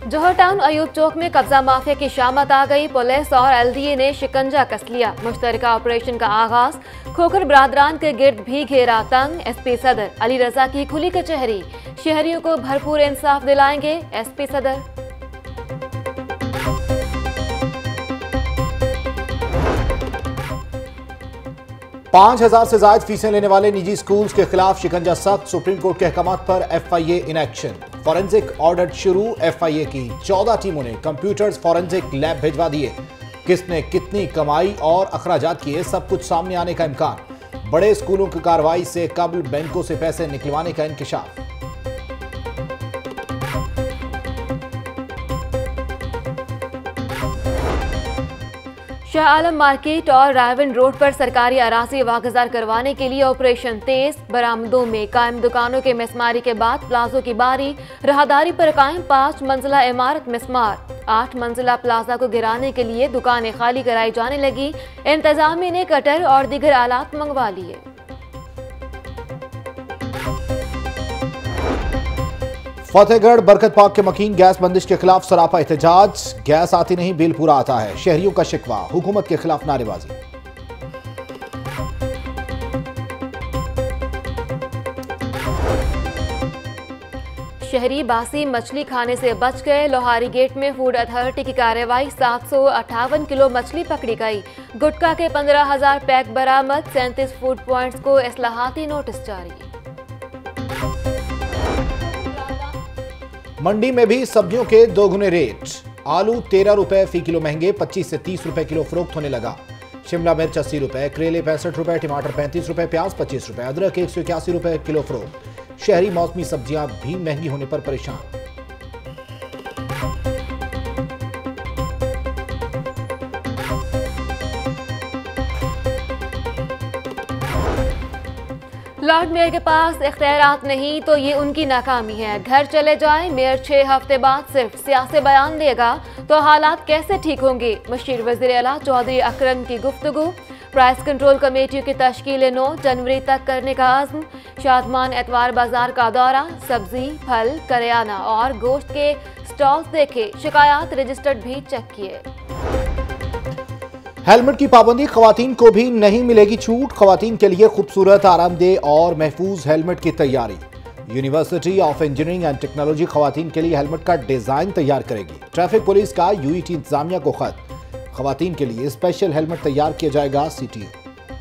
जौहर town Ayub चौक में कब्जा mafia की शामत आ गई। पुलिस और एलडीए ने शिकंजा कस लिया। मुश्तरका ऑपरेशन का आगाज। खोखर बरादरान के गिर्द भी घेरा तंग। एसपी सदर अली रजा की खुली कचहरी। शहरियों को भरपूर इंसाफ दिलाएंगे एसपी सदर। पांच 5,000 से ज्यादा फीसें लेने वाले निजी स्कूल्स के खिलाफ शिकंजा सख्त। सुप्रीम कोर्ट के अहकामात पर FIA in action. Forensic audit शुरू। एफआईए की 14 टीमों ने कंप्यूटर्स फॉरेंसिक लैब भिजवा दिए। किसने कितनी कमाई और अखराजात किए, सब कुछ सामने आने का इम्कान। बड़े स्कूलों की कार्रवाई से कबल बैंकों से पैसे निकलवाने का इंकशाफ। शाह आलम मार्केट और रायवन रोड पर सरकारी अराजी वागजार करवाने के लिए ऑपरेशन तेज। बरामदों में कायम दुकानों के मिसमारी के बाद प्लाजो की बारी। राहदारी पर कायम 5 मंजिला इमारत मिसमार। 8 मंजिला प्लाजा को गिराने के लिए दुकानें खाली कराई जाने लगी। इंतजामिया ने कटर और दीगर आलात मंगवा लिए। फतेहगढ़ बरकत पार्क के मकीन गैस बंदिश के खिलाफ सरापा एहतजाज। गैस आती नहीं, बिल पूरा आता है। शहरियों का शिकवा, हुकूमत के खिलाफ नारेबाजी। शहरी बासी मछली खाने से बच गए। लोहारी गेट में फूड अथॉरिटी की कार्रवाई। 758 किलो मछली पकड़ी गई। गुटखा के 15,000 पैक बरामद। 37 फूड पॉइंट्स को इस्लाहाती नोटिस जारी। मंडी में भी सब्जियों के दोगुने रेट। आलू 13 रुपए फी किलो महंगे, 25 से 30 रुपए किलो फरोख्त होने लगा। शिमला मिर्च 80 रुपए, करेले 65 रुपए, टमाटर 35 रुपए, प्याज 25 रुपए, अदरक 181 रुपए किलो फरोख्त। शहरी मौसमी सब्जियां भी महंगी होने पर परेशान। लॉर्ड मेयर के पास इख्तियारात नहीं तो ये उनकी नाकामी है। घर चले जाए, मेयर 6 हफ्ते बाद सिर्फ सियासी बयान देगा तो हालात कैसे ठीक होंगे। मशीर वज़ीर आला चौधरी अकरम की गुफ्तगू। प्राइस कंट्रोल कमेटियों की तश्कील 9 जनवरी तक करने का आज़म। शादमान एतवार बाजार का दौरा। सब्जी, फल, करियाना और गोश्त के स्टॉल्स देखे। शिकायत रजिस्टर्ड भी चेक किए। हेलमेट की पाबंदी, खवातीन को भी नहीं मिलेगी छूट। खवातीन के लिए खूबसूरत, आरामदेह और महफूज हेलमेट की तैयारी। University of engineering and technology खवातीन के लिए हेलमेट का डिजाइन तैयार करेगी। ट्रैफिक पुलिस का यूईटी इंतजामिया को खत। खवातीन के लिए स्पेशल हेलमेट तैयार किया जाएगा। सीटीओ।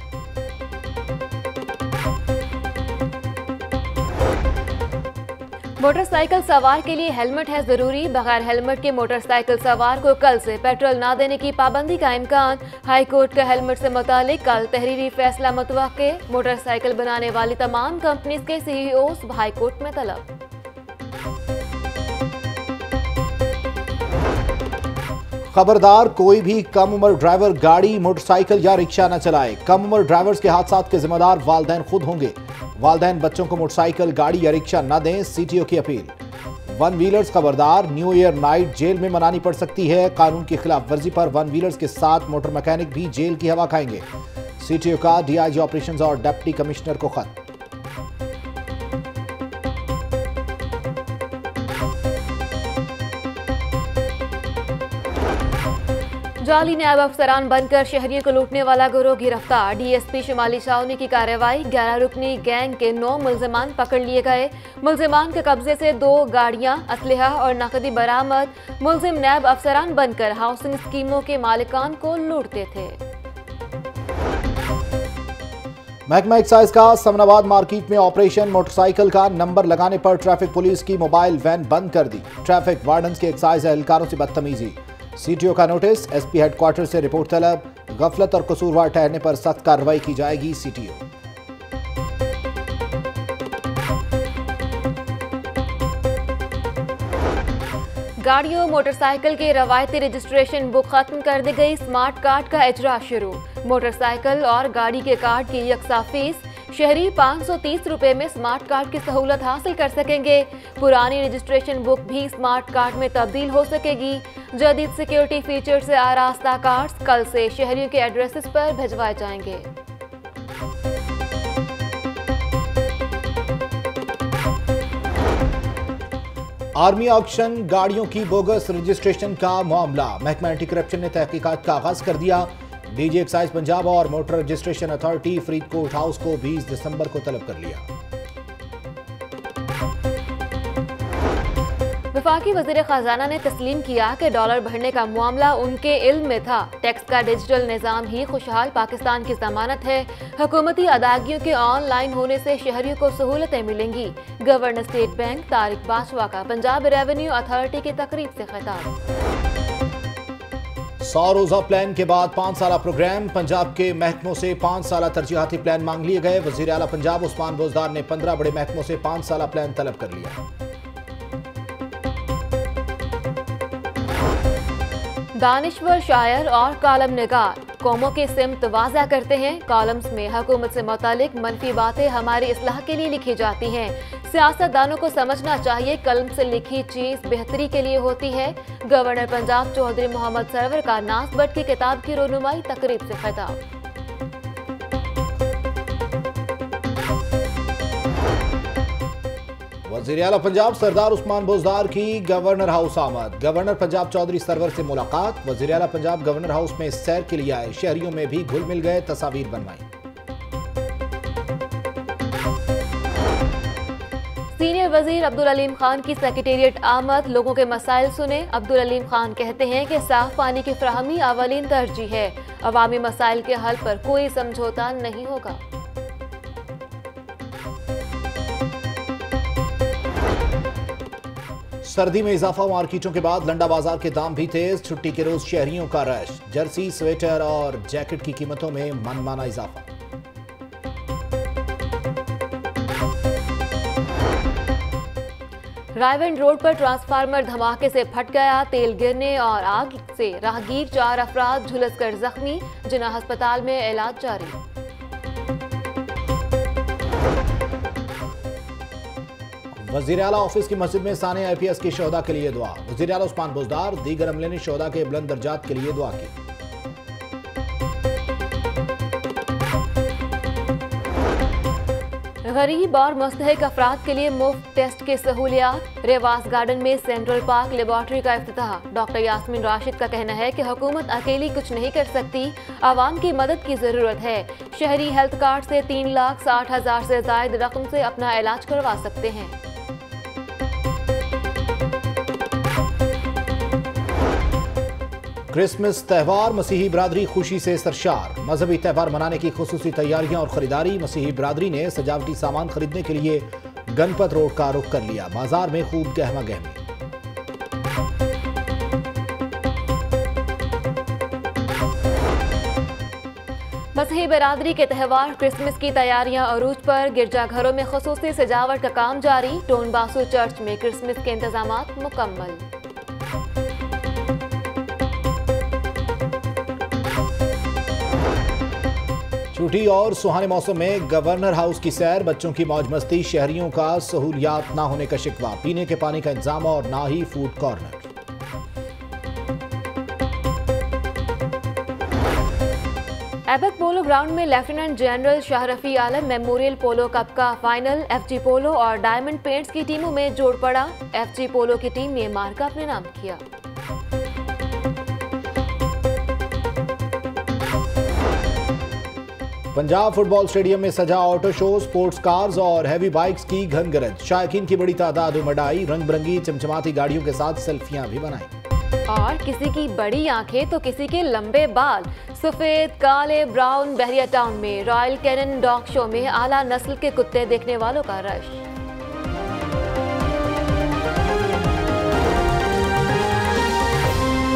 मोटरसाइकिल सवार के लिए हेलमेट है जरूरी। बगैर हेलमेट के मोटरसाइकिल सवार को कल से पेट्रोल ना देने की पाबंदी का इम्कान। हाई कोर्ट का हेलमेट से मुतालिक कल तहरीरी फैसला मुतवक्के। मोटरसाइकिल बनाने वाली तमाम कंपनीज के सीईओस हाई कोर्ट में तलब। खबरदार, कोई भी कम उम्र ड्राइवर गाड़ी, मोटरसाइकिल या रिक्शा न चलाए। कम उम्र ड्राइवर्स के हादसात के जिम्मेदार वालिदैन खुद होंगे। वालिदैन बच्चों को मोटरसाइकिल, गाड़ी या रिक्शा न दें। सीटीओ की अपील। वन व्हीलर्स खबरदार, न्यू ईयर नाइट जेल में मनानी पड़ सकती है। कानून की खिलाफ वर्जी पर वन व्हीलर्स के साथ मोटर मैकेनिक भी जेल की हवा खाएंगे। सीटीओ का डीआईजी ऑपरेशंस और डिप्टी कमिश्नर को खत। जाली नायब अफसरान बनकर शहरियों को लूटने वाला गिरोह गिरफ्तार। डीएसपी शिमाली शाहनी की कार्रवाई। 11 रुकनी गैंग के 9 मुल्जिमान पकड़ लिए गए। मुल्जिमान के कब्जे से 2 गाड़ियां, असलहा और नकदी बरामद। मुल्जिम नायब अफसरान बनकर हाउसिंग स्कीमों के मालिकान को लूटते थे। महकमा एक्साइज का समनाबाद मार्केट में ऑपरेशन। मोटरसाइकिल का नंबर लगाने पर ट्रैफिक पुलिस की मोबाइल वैन बंद कर दी। ट्रैफिक वार्डन्स के एक्साइज एहलकारों से बदतमीजी। सीटीओ का नोटिस। एसपी हेडक्वार्टर से रिपोर्ट तलब। गफलत और कसूरवार ठहरने पर सख्त कार्रवाई की जाएगी। सीटीओ। गाड़ियों, मोटरसाइकिल के रवायती रजिस्ट्रेशन बुक खत्म कर दी गई। स्मार्ट कार्ड का इजरा शुरू। मोटरसाइकिल और गाड़ी के कार्ड की यकसा फीस। शहरी 530 रुपए में स्मार्ट कार्ड की सहूलत हासिल कर सकेंगे। पुरानी रजिस्ट्रेशन बुक भी स्मार्ट कार्ड में तब्दील हो सकेगी। जदीद सिक्योरिटी फीचर से आरास्ता कार्ड्स कल से शहरियों के एड्रेसेस पर भिजवाए जाएंगे। आर्मी ऑक्शन गाड़ियों की बोगस रजिस्ट्रेशन का मामला, महकमा एंटी करप्शन ने तहकीकात का आगाज कर दिया। डीजी एक्साइज पंजाब और motor registration authority Faridkot house को 20 दिसंबर को तलब कर लिया। वफाकी वज़ीर खजाना ने तस्लीम किया कि डॉलर बढ़ने का मामला उनके इल्म में था। टैक्स का डिजिटल निज़ाम ही खुशहाल पाकिस्तान की जमानत है। हुकूमती अदायगियों के ऑनलाइन होने से शहरियों को सहूलतें मिलेंगी। Governor state bank Tariq Bajwa का पंजाब रेवेन्यू अथॉरिटी की तकरीब से खिताब। 100 रोजा प्लान के बाद 5 साला प्रोग्राम, पंजाब के महकमों से 5 साला तरजीहाती प्लान मांग लिए गए। वज़ीर आला पंजाब उस्मान बोजदार ने 15 बड़े महकमों से 5 साला प्लान तलब कर लिया। दानिश्वर शायर और कॉलम निगार कौमों की सिमत वाज़ा करते हैं। कॉलम्स में हुकूमत से मुतालिक मनफी बातें हमारी इस्लाह के लिए लिखी जाती हैं। सियासतदानों को समझना चाहिए कलम से लिखी चीज़ बेहतरी के लिए होती है। गवर्नर पंजाब चौधरी मोहम्मद सरवर का नास बट की किताब की रोनुमाई तकरीब से खिताब। वज़ीर आला पंजाब सरदार उस्मान बोजदार की गवर्नर हाउस आमद। गवर्नर पंजाब चौधरी सरवर से मुलाकात। वज़ीर आला पंजाब गवर्नर हाउस में सैर के लिए आए, शहरियों में भी घुल मिल गए, तस्वीर बनवाई। सीनियर वजीर अब्दुल अलीम खान की सेक्रेटेरिएट आमद, लोगों के मसाइल सुने। अब्दुल अलीम खान कहते हैं कि साफ पानी की फराहमी अवलीन तरजीह है। अवामी मसाइल के हल पर कोई समझौता नहीं होगा। सर्दी में इजाफा, मार्केटों के बाद लंडा बाजार के दाम भी तेज। छुट्टी के रोज शहरियों का रश, जर्सी, स्वेटर और जैकेट की कीमतों में मनमाना इजाफा। रायवंड रोड पर ट्रांसफार्मर धमाके से फट गया, तेल गिरने और आग से राहगीर 4 अफराद झुलसकर जख्मी, जिना अस्पताल में इलाज जारी। वज़ीर आला ऑफिस की मस्जिद में साने IPS के शोहदा के लिए दुआ। वज़ीर आला उस्मान बोजदार दीगर अमले ने शोहदा के बुलंद दर्जात के लिए दुआ की। गरीब और मुस्तहिक अफराद के लिए मुफ्त टेस्ट की सहूलियात। रेवास गार्डन में सेंट्रल पार्क लेबॉर्ट्री का इफ्तिताह। डॉक्टर यास्मीन राशिद का कहना है कि हुकूमत अकेली कुछ नहीं कर सकती, आवाम की मदद की जरूरत है। शहरी हेल्थ कार्ड से 3,60,000 से जायद रकम से अपना इलाज करवा सकते हैं। क्रिसमस त्यौहार, मसीही बिरादरी खुशी से सरशार। मजहबी त्यौहार मनाने की खुसूसी तैयारियां और खरीदारी। मसीही बिरादरी ने सजावटी सामान खरीदने के लिए गणपत रोड का रुख कर लिया। बाजार में खूब गहमा गहमी। मसीही बिरादरी के त्यौहार क्रिसमस की तैयारियां अरूज पर। गिरजाघरों में खुसूसी सजावट का काम जारी। टोन बासु चर्च में क्रिसमस के इंतजामात मुकम्मल। छुट्टी और सुहाने मौसम में गवर्नर हाउस की सैर, बच्चों की मौज मस्ती, शहरियों का सहूलियात ना होने का शिकवा, पीने के पानी का इंतजाम और ना ही food corner. Aibak polo ground में lieutenant general Shah Rafi Alam memorial polo cup का फाइनल। FG पोलो और डायमंड पेंट्स की टीमों में जोड़ पड़ा। FG पोलो की टीम ने मार्का अपने नाम किया। पंजाब फुटबॉल स्टेडियम में सजा ऑटो शो, स्पोर्ट्स कार्स और हैवी बाइक्स की घनगरज। शायकीन की बड़ी तादाद उमड़ आई, रंग बिरंगी चमचमाती गाड़ियों के साथ सेल्फियां भी बनाई। और किसी की बड़ी आंखें तो किसी के लंबे बाल। सफेद, काले, ब्राउन बहरिया टाउन में रॉयल कैनन डॉग शो में आला नस्ल के कुत्ते देखने वालों का रश।